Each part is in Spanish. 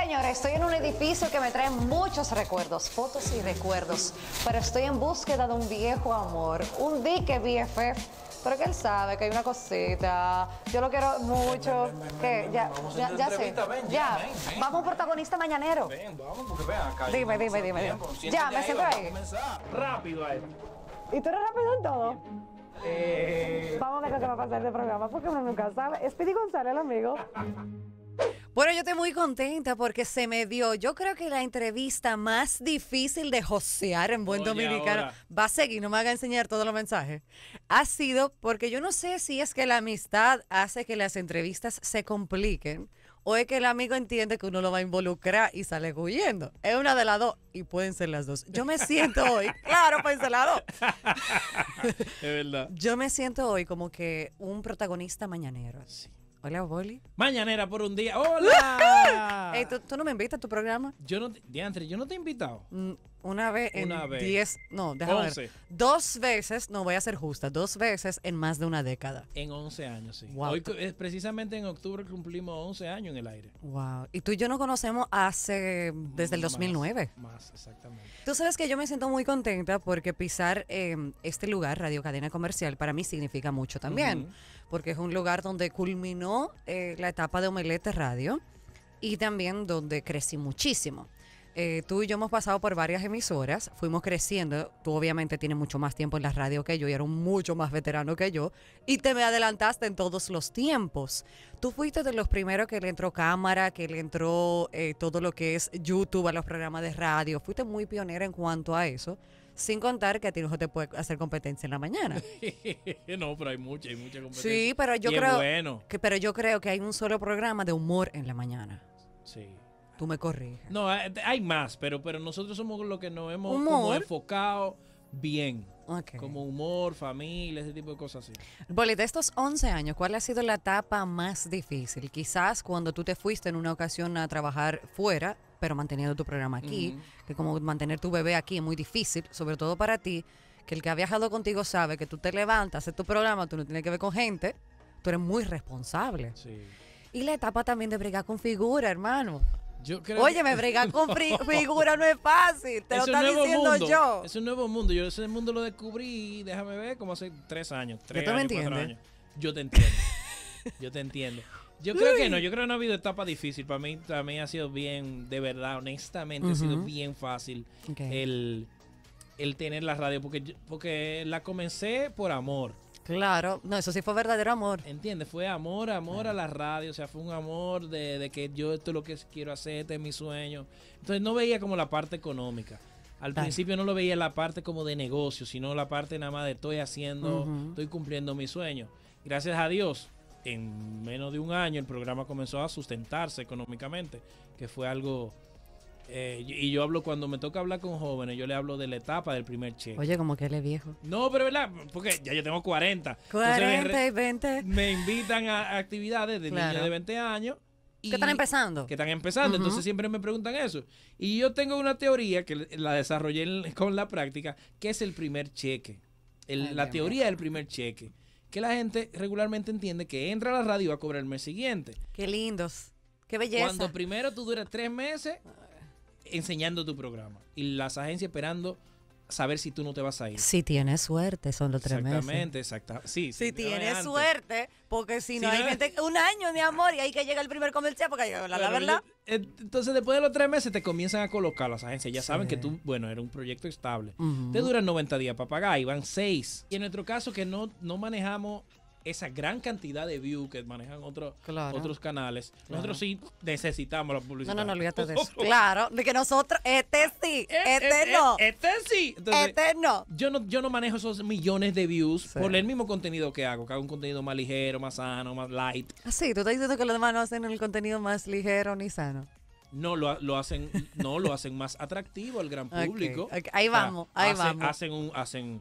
Señores, estoy en un edificio que me trae muchos recuerdos, fotos y recuerdos, pero estoy en búsqueda de un viejo amor, un dique BFF, pero que él sabe que hay una cosita, yo lo quiero mucho, que ya sé, ya, vamos a un protagonista mañanero. Ven, vamos, porque ven acá. Dime. Ya, me siento ahí. Rápido a esto. ¿Y tú eres rápido en todo? Vamos a ver qué va a pasar de programa, porque uno nunca sabe. Speedy González, el amigo. Bueno, yo estoy muy contenta porque se me dio, yo creo que la entrevista más difícil de josear en buen dominicano, ahora. va a seguir, no me haga enseñar todos los mensajes, ha sido porque yo no sé si es que la amistad hace que las entrevistas se compliquen o es que el amigo entiende que uno lo va a involucrar y sale huyendo. Es una de las dos y pueden ser las dos. Yo me siento hoy, claro, pueden ser las dos. Es verdad. Yo me siento hoy como que un protagonista mañanero. Sí. Hola, Boli. Mañanera por un día. ¡Hola! Ey, ¿tú no me invitas a tu programa? Yo no te, Diantre, yo no te he invitado. Una vez en Una vez. 10, no, déjame 11. ver. 2 veces, no voy a ser justa, 2 veces en más de una década. En 11 años, sí. Wow. Hoy, precisamente en octubre cumplimos 11 años en el aire. Wow. Y tú y yo nos conocemos desde el 2009. Más, exactamente. Tú sabes que yo me siento muy contenta porque pisar este lugar, Radio Cadena Comercial, para mí significa mucho también. Ujú. Porque es un lugar donde culminó la etapa de Omelette Radio y también donde crecí muchísimo. Tú y yo hemos pasado por varias emisoras, fuimos creciendo. Tú obviamente tienes mucho más tiempo en la radio que yo y eres mucho más veterano que yo y te me adelantaste en todos los tiempos. Tú fuiste de los primeros que le entró cámara, que le entró todo lo que es YouTube a los programas de radio. Fuiste muy pionera en cuanto a eso, sin contar que a ti no se te puede hacer competencia en la mañana. No, pero hay mucha competencia. Sí, pero yo Y es creo bueno. pero yo creo que hay un solo programa de humor en la mañana. Sí. Tú me corriges. No, hay más, pero nosotros somos los que nos hemos Humor. como enfocado bien. Okay. Como humor, familia, ese tipo de cosas así. Boli, de estos 11 años, ¿cuál ha sido la etapa más difícil? Quizás cuando tú te fuiste en una ocasión a trabajar fuera, pero manteniendo tu programa aquí, que como mantener tu bebé aquí es muy difícil, sobre todo para ti, que el que ha viajado contigo sabe que tú te levantas, haces tu programa, tú no tienes que ver con gente, tú eres muy responsable. Sí. Y la etapa también de bregar con figura, hermano. Yo creo Oye, me bregar con figura no es fácil, te lo es un está nuevo diciendo mundo. yo. Es un nuevo mundo. Yo ese mundo lo descubrí, déjame ver, como hace 3 años. 3 tú me años, 4 entiendes? años. Yo te entiendo. Yo te entiendo. Yo creo que no. Yo creo que no ha habido etapa difícil. Para mí también ha sido bien, de verdad, honestamente, ha sido bien fácil Ok. el tener la radio. Porque la comencé por amor. Claro, no, eso sí fue verdadero amor. ¿Entiendes? Fue amor a la radio, o sea, fue un amor de que yo esto es lo que quiero hacer, este es mi sueño. Entonces no veía como la parte económica. Al Claro. principio no lo veía la parte como de negocio, sino la parte nada más de estoy haciendo, estoy cumpliendo mi sueño. Gracias a Dios, en menos de un año el programa comenzó a sustentarse económicamente, que fue algo... y yo hablo, cuando me toca hablar con jóvenes, yo le hablo de la etapa del primer cheque. Oye, como que él es viejo. No, pero verdad, porque ya yo tengo 40. Entonces, 40 y 20. me invitan a actividades de Claro. niños de 20 años. ¿Qué están empezando? Que están empezando. Entonces siempre me preguntan eso. Y yo tengo una teoría que la desarrollé con la práctica, que es el primer cheque. Ay, La Dios teoría del primer cheque. Que la gente regularmente entiende que entra a la radio y va a cobrar el mes siguiente. Qué lindos. Qué belleza. Cuando primero tú duras 3 meses enseñando tu programa. Y las agencias esperando saber si tú no te vas a ir. Si tienes suerte, son los 3 meses. Exactamente. Sí, Si tienes antes. suerte, porque si no Si hay no- gente, un año, mi amor, y ahí que llega el primer comercial, porque hay que hablar la Bueno, verdad. entonces, después de los 3 meses, te comienzan a colocar las agencias. Ya saben que tú, bueno, era un proyecto estable. Te duran 90 días para pagar y van 6. Y en nuestro caso, que no manejamos esa gran cantidad de views que manejan Claro. otros canales, nosotros sí necesitamos la publicidad. No, olvídate de eso. Claro, de que nosotros, este sí, este no, Este sí. Entonces, este no. yo no manejo esos millones de views por el mismo contenido que hago un contenido más ligero, más sano, más light. Ah, sí, tú estás diciendo que los demás no hacen el contenido más ligero ni sano. No lo hacen más atractivo al gran público. Ok, ahí vamos, Hacen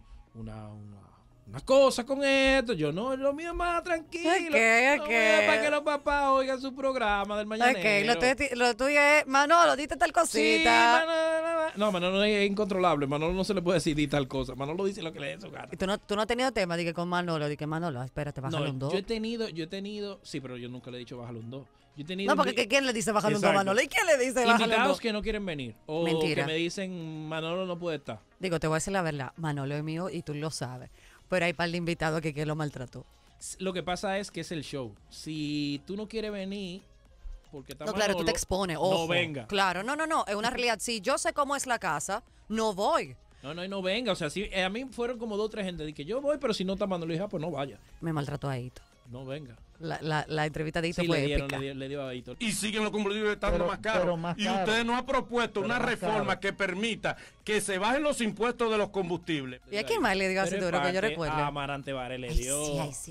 una cosa con esto. Yo no, lo mío es más tranquilo. Ok. No, es para que los papás oigan su programa del mañanero. Ok, lo tuyo es, Manolo, dite tal Sí, cosita. Manolo es incontrolable. Manolo no se le puede decidir tal cosa. Manolo dice lo que le dé su gana. Y tú no has tenido tema de que con Manolo, espérate, bájale No, un 2. yo he tenido, sí, pero yo nunca le he dicho bájale un 2. Yo he tenido No, porque ¿quién le dice bajando a Exacto. Manolo? ¿Y quién le dice bajando a Exacto. Manolo? ¿Y quién le dice bajando a Exacto. Manolo? ¿Y quién le dice bajando? Invitados que no quieren venir. O Mentira. que me dicen, Manolo no puede estar. Digo, te voy a decir la verdad. Manolo es mío y tú lo sabes. Pero hay par de invitados que lo maltrató. Lo que pasa es que es el show. Si tú no quieres venir, porque está No, claro, tú Manolo, te expones. Ojo. no venga. Claro, no. Es una realidad. Si yo sé cómo es la casa, no voy. No venga. O sea, si, a mí fueron como 2 o 3 gente. Dije, yo voy, pero si no está Manolo, dije, pues no vaya. Me maltrató a Hito. No venga. La entrevista de Hito Sí, fue le épica. dio a Hito. Y siguen los combustibles estando más caros. Y usted no ha propuesto una reforma que permita que se bajen los impuestos de los combustibles. ¿Y a quién más le dio así Pero duro que yo parte, recuerdo? A Amarante Vare le Ay, dio. sí.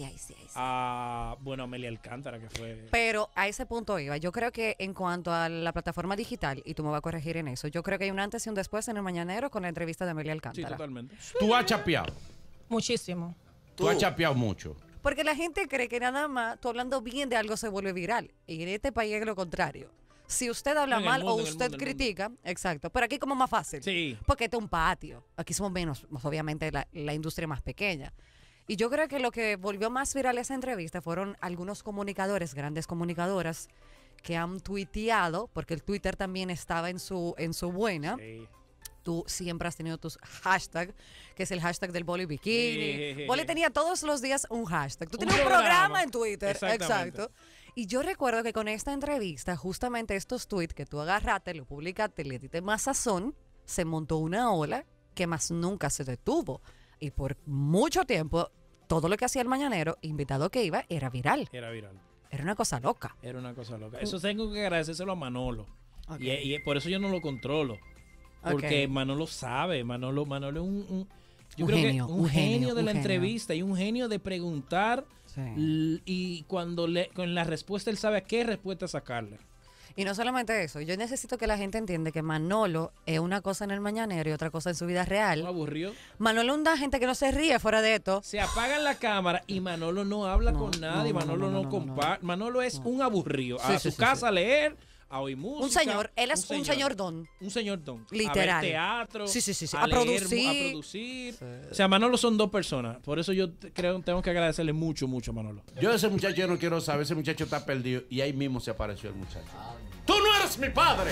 Bueno, Amelia Alcántara, que fue. Pero a ese punto iba. Yo creo que en cuanto a la plataforma digital, y tú me vas a corregir en eso, yo creo que hay un antes y un después en el Mañanero con la entrevista de Amelia Sí, Alcántara. totalmente. Tú has chapeado. Muchísimo. Tú has chapeado mucho. Porque la gente cree que nada más tú hablando bien de algo se vuelve viral. Y en este país es lo contrario. Si usted habla En el mal mundo, o en el usted mundo, en el critica, exacto. Pero aquí como más fácil. Sí. Porque este es un patio. Aquí somos menos, obviamente, la industria más pequeña. Y yo creo que lo que volvió más viral esa entrevista fueron algunos comunicadores, grandes comunicadoras, que han tuiteado, porque el Twitter también estaba en su buena. Sí. Tú siempre has tenido tus hashtags, que es el hashtag del Boli Bikini. Sí. Boli tenía todos los días un hashtag. Tú Un tenías un programa. programa en Twitter. Exactamente. Exacto. Y yo recuerdo que con esta entrevista, justamente estos tweets que tú agarraste, lo publicaste, le diste más sazón, se montó una ola que más nunca se detuvo. Y por mucho tiempo, todo lo que hacía el Mañanero, invitado que iba, era viral. Era viral. Era una cosa loca. Era una cosa loca. Eso tengo que agradecérselo a Manolo. Ok. Y por eso yo no lo controlo. Porque Ok. Manolo sabe. Manolo es yo Un creo genio, que un un genio genio, de un la genio. entrevista y un genio de preguntar. Sí. Y cuando con la respuesta él sabe a qué respuesta sacarle. Y no solamente eso, yo necesito que la gente entienda que Manolo es una cosa en el Mañanero y otra cosa en su vida ¿No real. aburrió? Manolo es una gente que no se ríe fuera de esto. Se apagan la cámara y Manolo no habla No, con nadie. no, Manolo no no, comparte. Manolo es un aburrido. Sí, A sí, su sí, casa a leer, a oír música. Un señor, él es un señor don. Un señor don. Literal. A ver teatro. Sí, sí, sí, sí. A, A leer, producir. a producir. O sea, Manolo son 2 personas. Por eso yo creo tengo que agradecerle mucho, mucho a Manolo. Yo de ese muchacho yo no quiero saber. Ese muchacho está perdido. Y ahí mismo se apareció el muchacho. ¡Tú no eres mi padre!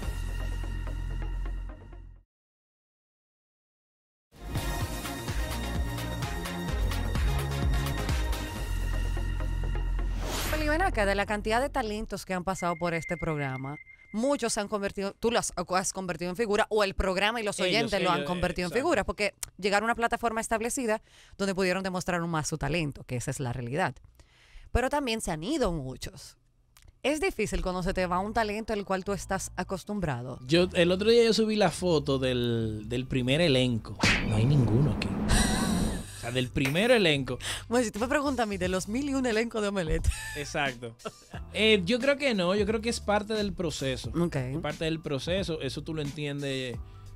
Pero y ven acá, de la cantidad de talentos que han pasado por este programa, muchos se han convertido, tú los has convertido en figura, o el programa y los oyentes lo han ellos, convertido en exacto. figura, porque llegaron a una plataforma establecida donde pudieron demostrar aún más su talento, que esa es la realidad. Pero también se han ido muchos. Es difícil cuando se te va un talento al cual tú estás acostumbrado. El otro día yo subí la foto del primer elenco. No hay ninguno aquí. O sea, del primer elenco. Bueno, si tú me preguntas a mí, de los 1001 elencos de Omelette. Exacto. Yo creo que no. Yo creo que es parte del proceso. Ok. Es parte del proceso. Eso tú lo entiendes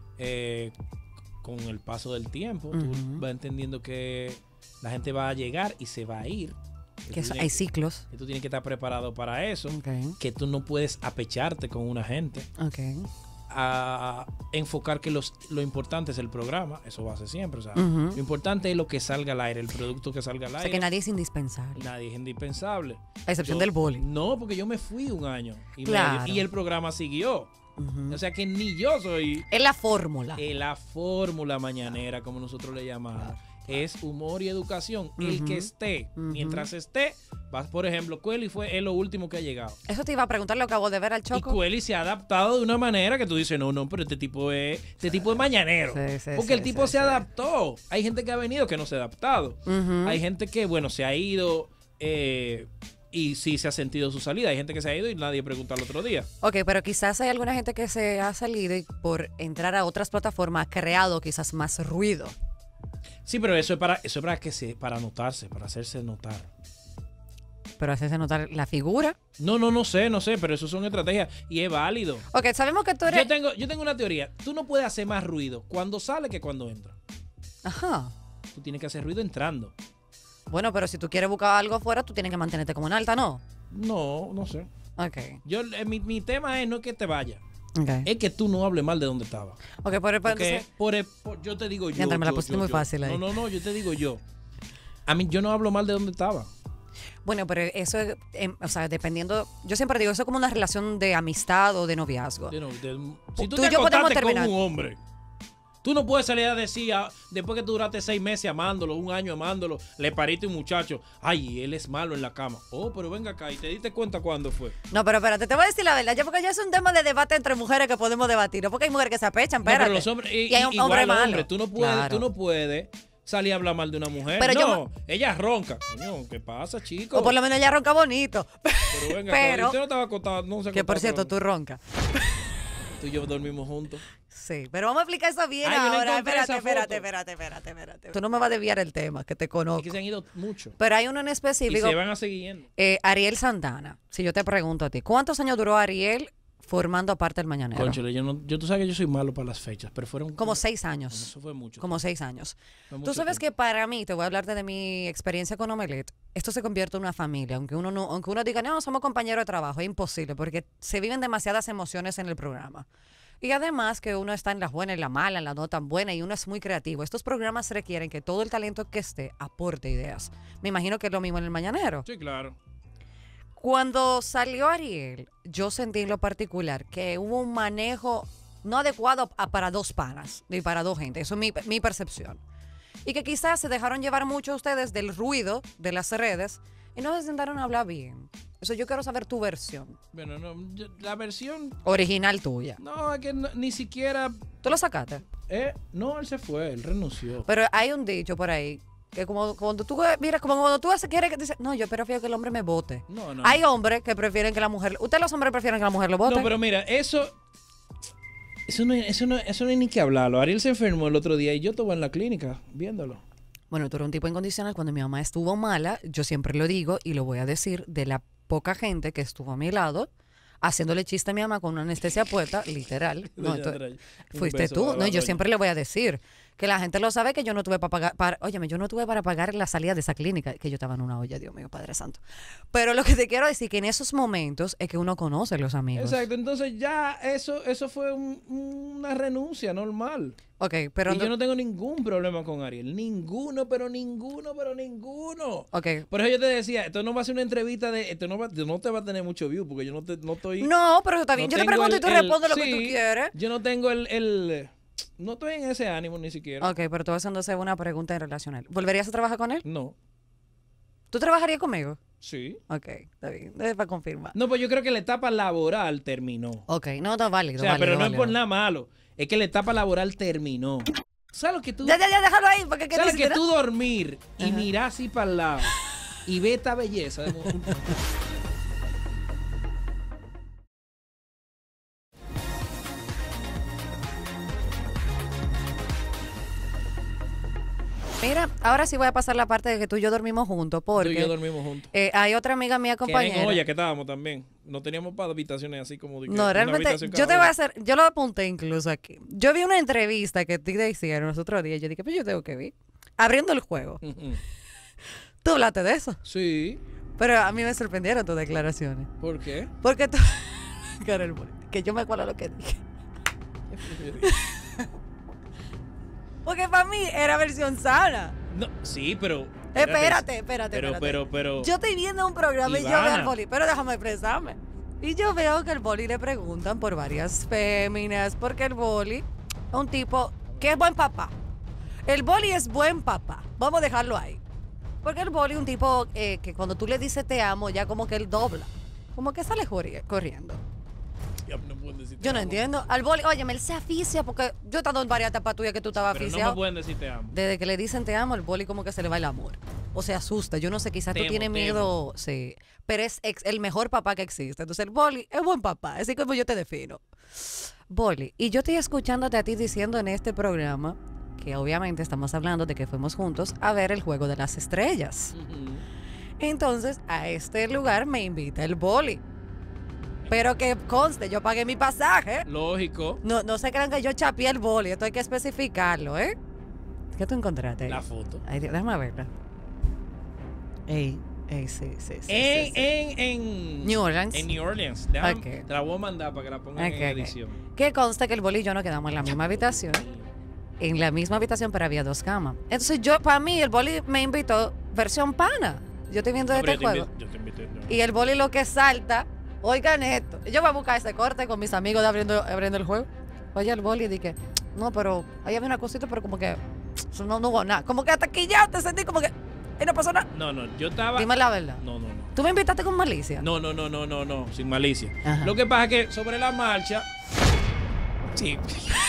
con el paso del tiempo. Tú Ujú. vas entendiendo que la gente va a llegar y se va a ir. Que tú hay tienes ciclos. que tú tienes que estar preparado para eso. Ok. Que tú no puedes apecharte con una gente. Ok. A enfocar que lo importante es el programa. Eso va a ser siempre. O sea, Ujú. lo importante es lo que salga al aire, el producto que salga al O aire. sea que nadie es indispensable. Nadie es indispensable. A excepción Yo- del boli. No, porque yo me fui un año y, Claro. medio, y el programa siguió. O sea que ni yo soy Es la fórmula. la fórmula mañanera, como nosotros le llamamos. Es humor y educación. El que esté, mientras esté, vas, por ejemplo, Cueli es lo último que ha llegado. Eso te iba a preguntar, lo acabo de ver al Y Choco. Cueli se ha adaptado de una manera que tú dices, no, pero este tipo es mañanero. Sí, sí, Porque sí, el tipo sí, se sí. adaptó. Hay gente que ha venido que no se ha adaptado. Ujú. Hay gente que, bueno, se ha ido y sí se ha sentido su salida. Hay gente que se ha ido y nadie pregunta el otro día. Ok, pero quizás hay alguna gente que se ha salido y por entrar a otras plataformas ha creado quizás más ruido. Sí, pero eso es para notarse, para hacerse notar. Pero hacerse notar la figura. No sé, pero eso son estrategias y es válido. Ok, sabemos que tú eres... Yo tengo una teoría. Tú no puedes hacer más ruido cuando sale que cuando entra. Ajá. Tú tienes que hacer ruido entrando. Bueno, pero si tú quieres buscar algo afuera, tú tienes que mantenerte como en alta, ¿no? No sé. Ok. Mi tema es no que te vayas. Ok. Es que tú no hables mal de donde estaba. Ok, pero Porque entonces... yo te digo yo. Diantre, me la yo, pusiste yo, muy yo. fácil ahí. No, yo te digo yo. A mí yo no hablo mal de donde estaba. Bueno, pero eso es, o sea, dependiendo, yo siempre digo, eso es como una relación de amistad o de noviazgo. Si tú Tú te y yo podemos acostaste con terminar. un hombre, tú no puedes salir a decir, después que tú duraste 6 meses amándolo, 1 año amándolo, le pariste un muchacho, ay, él es malo en la cama. Oh, pero venga acá, ¿y te diste cuenta cuándo fue? No, pero espérate, te voy a decir la verdad, porque ya es un tema de debate entre mujeres que podemos debatir, ¿no? Porque hay mujeres que se apechan, No, espérate. pero los hombres, y hay un igual hombre malo. hombre, tú no puedes, Claro. tú no puedes salir a hablar mal de una mujer. Pero no, ella ronca. Coño, ¿qué pasa, chico? O por lo menos ella ronca bonito. Pero venga, pero- usted no estaba acostado, no se Que por acostaba cierto, con- tú roncas. Tú y yo dormimos juntos. Sí, pero vamos a explicar eso bien Ay, yo le ahora. encontré esa Espérate. Tú no me vas a desviar el tema, que te Es conozco. que se han ido mucho. Pero hay uno en Y específico. se van a seguir yendo. Ariel Santana. Si yo te pregunto a ti, ¿cuántos años duró Ariel formando parte del Mañanero? Cónchale, tú sabes que yo soy malo para las fechas, pero fueron Como 6 años. Eso fue mucho. Como 6 años. Fue Tú mucho sabes tiempo. que para mí, te voy a hablarte de mi experiencia con Omelet, esto se convierte en una familia. Aunque uno diga, no, somos compañeros de trabajo, es imposible, porque se viven demasiadas emociones en el programa. Y además que uno está en las buenas, en la mala, en la no tan buena, y uno es muy creativo. Estos programas requieren que todo el talento que esté aporte ideas. Me imagino que es lo mismo en el Mañanero. Sí, claro. Cuando salió Ariel, yo sentí en lo particular que hubo un manejo no adecuado para 2 panas ni para 2 gente. Eso es mi percepción. Y que quizás se dejaron llevar mucho ustedes del ruido de las redes y no se sentaron a hablar bien. Eso yo quiero saber tu versión. Bueno, no, la versión. Original tuya. No, es que ni siquiera. ¿Tú lo sacaste? No, él se fue, él renunció. Pero hay un dicho por ahí que como cuando tú quieres que dices, no, yo prefiero que el hombre me vote. No. Hay hombres que prefieren que la mujer, ustedes los hombres prefieren que la mujer lo vote. No, pero mira, eso no hay ni que hablarlo. Ariel se enfermó el otro día y yo estaba en la clínica viéndolo. Bueno, tú eres un tipo incondicional. Cuando mi mamá estuvo mala, yo siempre lo digo y lo voy a decir, de la poca gente que estuvo a mi lado, haciéndole chiste a mi mamá con una anestesia puesta, literal. No, Doña Andrea, un fuiste beso tú. para No, la yo doña. siempre le voy a decir que la gente lo sabe que yo no tuve para pagar, óyeme, yo no tuve para pagar la salida de esa clínica, que yo estaba en una olla, Dios mío, Padre Santo. Pero lo que te quiero decir que en esos momentos es que uno conoce a los amigos. Exacto, entonces ya eso fue una renuncia normal. Ok, pero Y yo no tengo ningún problema con Ariel. Ninguno. Ok. Por eso yo te decía, esto no va a ser una entrevista esto no te va a tener mucho view porque yo no estoy. No, pero está bien. no Yo te tengo pregunto y tú respondes lo que tú sí, quieres. Yo no tengo no estoy en ese ánimo ni siquiera. Ok, pero tú haciéndose una pregunta en relación a él. ¿Volverías a trabajar con él? No. ¿Tú trabajarías conmigo? Sí. Ok, está bien. Es para confirmar. No, pues yo creo que la etapa laboral terminó. Ok, no, está válido. O sea, válido, pero no es válido. por nada malo. Es que la etapa laboral terminó. ¿Sabes lo que tú... Ya, déjalo ahí. Porque ¿Sabes dices, que tú dormir y mirar así para el lado y ver esta belleza? Mira, ahora sí voy a pasar la parte de que tú y yo dormimos juntos. Porque Tú y yo dormimos juntos. hay otra amiga mía Que era compañera. en olla que estábamos también. No teníamos para habitaciones así como de que No, una realmente, habitación yo cada te voy a uno. hacer, yo lo apunté incluso aquí. Yo vi una entrevista que te hicieron los otros días. Yo dije, pues yo tengo que ver. Abriendo el juego. Ujú. Tú hablaste de eso. Sí. Pero a mí me sorprendieron tus declaraciones. ¿Por qué? Porque tú. Carol, que yo me acuerdo lo que dije. Porque para mí era versión sana. No, sí, pero... Espérate. Pero... Yo estoy viendo un programa y yo Ivana. veo al boli, pero déjame expresarme. Y yo veo que el boli le preguntan por varias féminas, porque el boli es un tipo que es buen papá. El boli es buen papá. Vamos a dejarlo ahí. Porque el boli es un tipo que cuando tú le dices te amo, ya como que él dobla. Como que sale corriendo. Ya, no pueden decir te Yo no amo. entiendo. Al boli, óyeme, él se aficia porque yo he estado en varias etapas tuyas que tú estabas Pero no aficiado. me pueden decir te amo. Desde que le dicen te amo, el boli como que se le va el amor. O se asusta. Yo no sé, quizás tú tienes miedo. Sí. Pero es el mejor papá que existe. Entonces el boli es buen papá. Así como yo te defino. Boli, y yo estoy escuchándote a ti diciendo en este programa que obviamente estamos hablando de que fuimos juntos a ver el Juego de las Estrellas. Ujú. Entonces, a este lugar me invita el boli. Pero que conste, yo pagué mi pasaje. Lógico. No se crean que yo chapié el boli. Esto hay que especificarlo, ¿eh? ¿Qué tú encontraste ahí? La foto. Ay, déjame verla. Sí. En New Orleans. En New Orleans. Déjame, Ok. Te la voy a mandar para que la pongan Ok, en ok. edición. Que conste que el boli y yo nos quedamos en la misma habitación. En la misma habitación, pero había 2 camas. Entonces para mí, el boli me invitó versión pana. yo estoy viendo No, este pero yo te juego. invito- yo te invito, no. Y el boli lo que salta, oigan esto. Yo voy a buscar ese corte con mis amigos de abriendo el juego. Oye, el boli dije, no, pero ahí había una cosita, pero como que eso no hubo nada. Como que hasta aquí ya te sentí como que no pasó nada. No, yo estaba... Dime la verdad. No. ¿Tú me invitaste con malicia? No, sin malicia. Ajá. Lo que pasa es que sobre la marcha... Sí.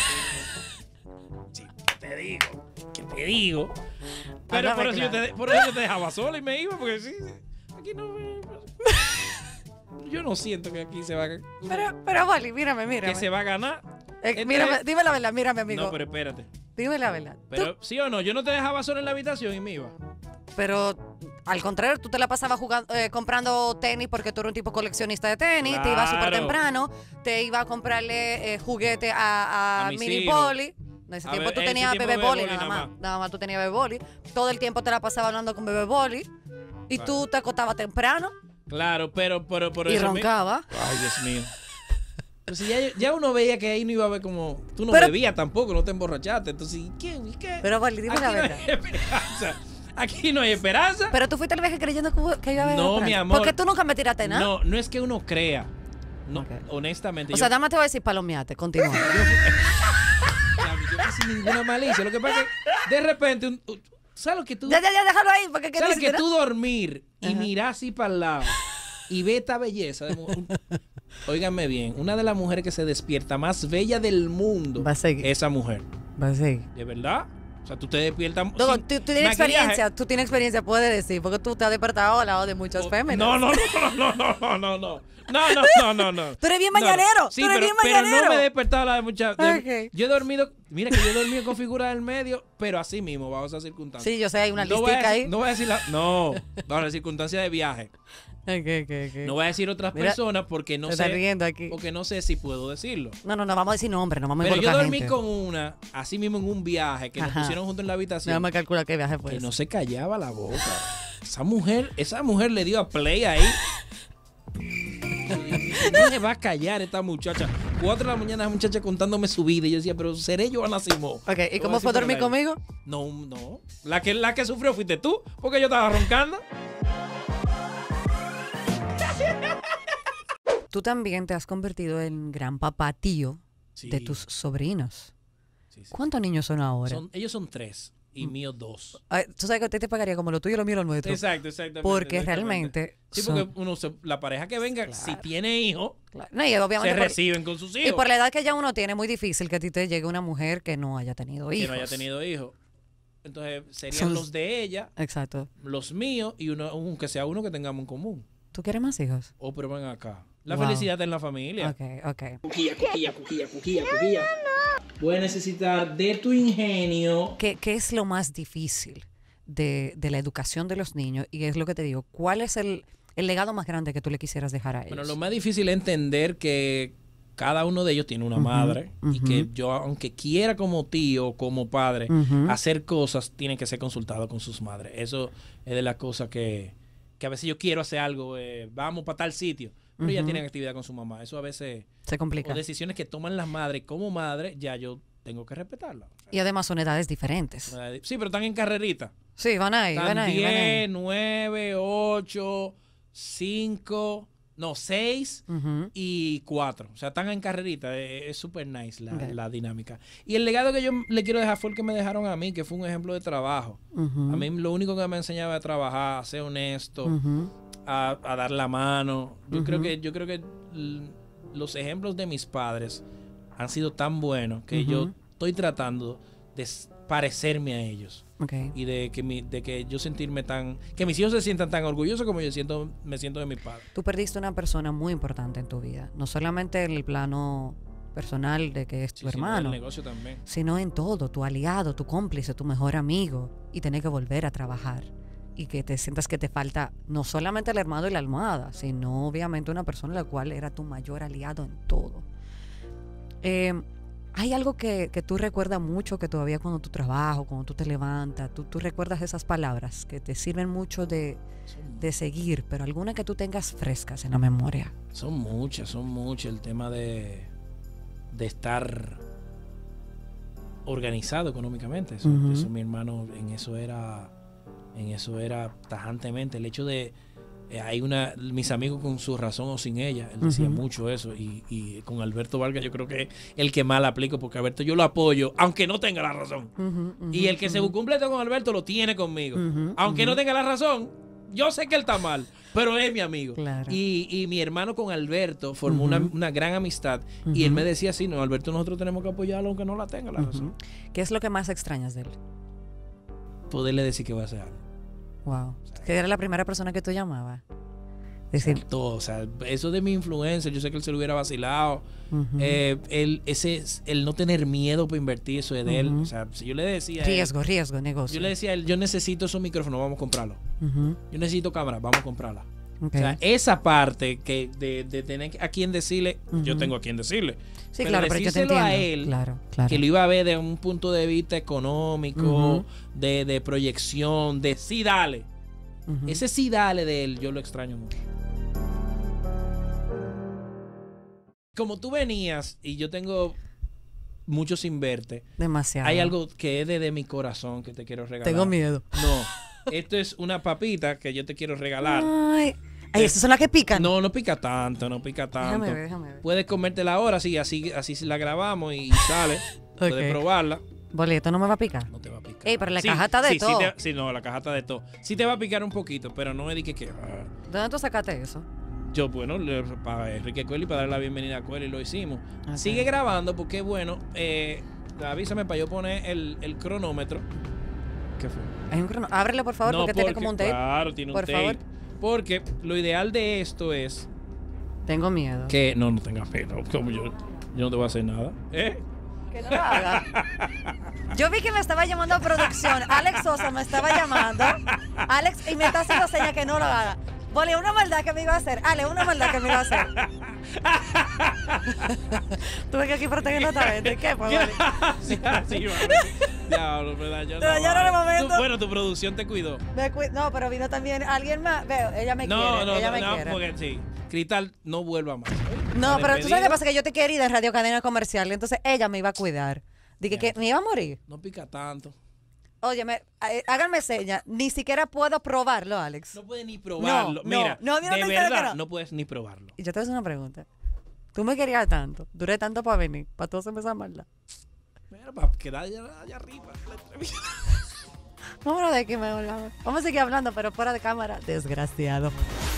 Sí, te digo. Pero Háblame por eso, claro. por eso yo te dejaba sola y me iba, porque sí, aquí no me... Yo no siento que aquí se va a... Pero boli, mírame. que se va a ganar. Mírame, dime la verdad, mírame, amigo. No, pero espérate. Dime la verdad. Pero sí o no, yo no te dejaba sola en la habitación y me iba. Pero al contrario, tú te la pasabas jugando, comprando tenis porque tú eres un tipo coleccionista de tenis, te ibas súper Claro. temprano, te iba a comprarle juguete a A mis mini hijos. boli. En ese A tiempo ver, tú ese tenías tiempo bebé bebé boli boli nada nada más. más. Nada más tú tenías bebé boli. Todo el tiempo te la pasabas hablando con bebé boli. Y Claro. tú te acostabas temprano Claro, pero por y eso... roncabas. Ay, Dios mío. Pero si ya uno veía que ahí no iba a haber como... Tú no Pero- bebías tampoco, no te emborrachaste. Entonces, ¿y qué? Pero boli, dime Aquí la no hay verdad. esperanza. Aquí no hay esperanza. Pero tú fuiste al viaje creyendo que iba a haber No, esperanza. mi amor. Porque tú nunca me tiraste nada. No es que uno crea. No, Ok. honestamente. O sea, nada más te voy a decir palomeate, continúa. yo sin ninguna malicia. Lo que pasa es que de repente... ¿Sabes lo que tú... ya, déjalo ahí, porque quería ¿Sabes que decir, tú dormir y Ajá. mirar así para el lado y ver esta belleza de mujer? Óiganme bien, una de las mujeres que se despierta más bella del mundo, Va a seguir. esa mujer. Va a seguir. ¿De verdad? O sea, tú te despiertas No, sin tú tienes maquillaje. experiencia, puedes decir, porque tú te has despertado al lado de muchas féminas. No. No. Tú eres bien mañanero, Sí, tú eres pero, bien pero no mañanero. me he despertado a la de muchas. Ok. Yo he dormido, mira que yo he dormido con figura del medio, pero así mismo, bajo esas circunstancias. Sí, yo sé, hay una No voy a listica decir- ahí. No voy a decir bajo las circunstancias de viaje. Ok. No voy a decir otras Mira, personas porque no se está sé. riendo aquí. Porque no sé si puedo decirlo. No, vamos a decir nombre, no vamos a Pero yo involucrar dormí gente. con una, así mismo en un viaje, que nos Ajá. pusieron juntos en la habitación, Déjame calcular qué viaje fue que ese. no se callaba la boca. Esa mujer le dio a play ahí. No me va a callar esta muchacha. 4 de la mañana la muchacha contándome su vida. Y yo decía, pero seré yo Ana Simón. Ok, ¿y Lo cómo voy a fue decir dormir por el aire. conmigo? No. La que sufrió fuiste tú, porque yo estaba roncando. Tú también te has convertido en gran papá tío Sí. de tus sobrinos. Sí. ¿Cuántos niños son ahora? Ellos son 3 y míos 2. Ay, tú sabes que a ti te pagaría como lo tuyo, lo mío, lo nuestro. Exactamente. Porque exactamente. realmente Sí, son- porque la pareja que venga, si tiene hijos, Claro. No, y se obviamente por- reciben con sus hijos. y por la edad que ya uno tiene, es muy difícil que a ti te llegue una mujer que no haya tenido hijos. que no haya tenido hijos. Entonces serían Son- los de ella, Exacto. los míos y uno, aunque sea uno que tengamos en común. ¿Tú quieres más hijos? Oh, pero ven acá. La Wow. felicidad está en la familia. Ok. Puedes necesitar de tu ingenio. ¿Qué es lo más difícil de la educación de los niños? Y es lo que te digo, ¿cuál es el legado más grande que tú le quisieras dejar a ellos? Bueno, lo más difícil es entender que cada uno de ellos tiene una madre y que yo, aunque quiera como tío o como padre Ujú. hacer cosas, tiene que ser consultado con sus madres. Eso es de las cosas que a veces yo quiero hacer algo, vamos para tal sitio, pero ya tienen actividad con su mamá. Eso a veces, Se complica. o decisiones que toman las madres como madre, ya yo tengo que respetarlas. Y además son edades diferentes. Sí, pero están en carrerita. Sí, van ahí, van Están ahí, van ahí. 10, 9, 8, 5, no, 6 Ujú. y 4. O sea, están en carrerita. Es súper nice Ok. la dinámica. Y el legado que yo le quiero dejar fue el que me dejaron a mí, que fue un ejemplo de trabajo. Ujú. A mí lo único que me enseñaba a trabajar, a ser honesto, Ujú. a dar la mano. Yo creo que los ejemplos de mis padres han sido tan buenos que yo estoy tratando de parecerme a ellos. Ok. Y de que yo sentirme que mis hijos se sientan tan orgullosos como yo me siento de mi padre. Tú perdiste una persona muy importante en tu vida, no solamente en el plano personal de que es tu Sí, sí, hermano, el negocio también. sino en todo, tu aliado, tu cómplice, tu mejor amigo, y tener que volver a trabajar y que te sientas que te falta no solamente el hermano y la almohada, sino obviamente una persona la cual era tu mayor aliado en todo. ¿Hay algo que tú recuerdas mucho que todavía cuando tú trabajas, cuando tú te levantas, tú recuerdas esas palabras que te sirven mucho de seguir, pero alguna que tú tengas frescas en la memoria? Son muchas. El tema de estar organizado económicamente. Eso mi hermano en eso era En eso era tajantemente. El hecho de mis amigos con su razón o sin ella, él decía mucho eso, y con Alberto Vargas yo creo que es el que más la aplico, porque Alberto yo lo apoyo aunque no tenga la razón, y el que se cumple con Alberto lo tiene conmigo, aunque no tenga la razón. Yo sé que él está mal, pero es mi amigo. Claro. Y mi hermano con Alberto formó una gran amistad, y él me decía así, no, Alberto, nosotros tenemos que apoyarlo aunque no la tenga la razón. ¿Qué es lo que más extrañas de él? Poderle decir que va a hacer algo. Wow. Que era la primera persona que tú llamabas. Decir, Todo, o sea, eso de mi influencer, yo sé que él se lo hubiera vacilado. El no tener miedo para invertir, eso es de él. O sea, si yo le decía riesgo, negocio. Yo le decía a él, yo necesito esos micrófonos, vamos a comprarlo. Yo necesito cámara, vamos a comprarla. Okay. O sea, esa parte que de tener a quien decirle, yo tengo a quien decirle. Sí, claro, pero yo te entiendo. A él, claro. que lo iba a ver de un punto de vista económico, de proyección, de sí, dale. Ese sí, dale de él, yo lo extraño mucho. Como tú venías y yo tengo mucho sin verte, demasiado. hay algo que es de mi corazón que te quiero regalar. Tengo miedo. No, esto es una papita que yo te quiero regalar. Ay, ¿esas son las que pican? No, no pica tanto, no pica tanto. Déjame ver. Puedes comértela ahora, sí, así la grabamos y sale. Puedes probarla. Boleto no me va a picar. No te va a picar. Ey, pero la caja está de todo. Sí, no, la caja está de todo. Sí te va a picar un poquito, pero no es de que ¿Dónde tú sacaste eso? Yo, bueno, para Enrique Cueli, para darle la bienvenida a Cueli, lo hicimos. Okay. Sigue grabando porque, bueno, avísame para yo poner el cronómetro. ¿Qué fue? Hay un cronómetro. Ábrele, por favor, porque tiene como un tape. Claro, tiene un tape. Por favor. Porque lo ideal de esto es... Tengo miedo. Que no tengas miedo. Como yo no te voy a hacer nada. Que no lo haga. Yo vi que me estaba llamando a producción. Alex Sosa me estaba llamando. Alex, y me está haciendo señas que no lo haga. Boli, una maldad que me iba a hacer. Ale, una maldad que me iba a hacer. Tuve que aquí protegiendo otra vez. ¿De qué, pues, Boli? Sí, vale. Diablo, me dañó. Te dañaron el momento. Bueno, tu producción te cuidó. No, pero vino también alguien más. Veo, ella me quiere. Ella me quiere. Porque sí. Cristal, no vuelva más. No, pero tú sabes qué pasa, que yo te quería ir de Radio Cadena Comercial. Entonces ella me iba a cuidar. Dije que me iba a morir. No pica tanto. Óyeme, háganme señas. Ni siquiera puedo probarlo, Alex. No puedes ni probarlo. Mira, de verdad, no puedes ni probarlo. Y yo te voy a hacer una pregunta. Tú me querías tanto, duré tanto para venir, para todos empezar a maldad. Mira, para quedar allá arriba. Vámonos de aquí, mejor. Vamos a seguir hablando, pero fuera de cámara. Desgraciado.